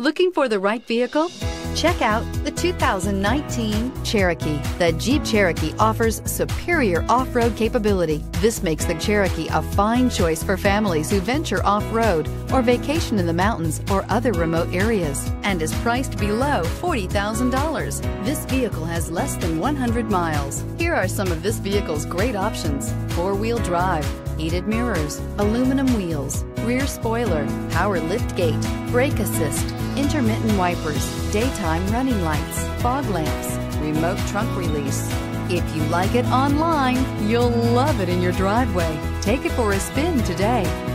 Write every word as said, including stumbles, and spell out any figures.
Looking for the right vehicle? Check out the two thousand nineteen Cherokee. The Jeep Cherokee offers superior off-road capability. This makes the Cherokee a fine choice for families who venture off-road or vacation in the mountains or other remote areas, and is priced below forty thousand dollars. This vehicle has less than one hundred miles. Here are some of this vehicle's great options: four-wheel drive, heated mirrors, aluminum wheels, rear spoiler, power lift gate, brake assist, intermittent wipers, daytime running lights, fog lamps, remote trunk release. If you like it online, you'll love it in your driveway. Take it for a spin today.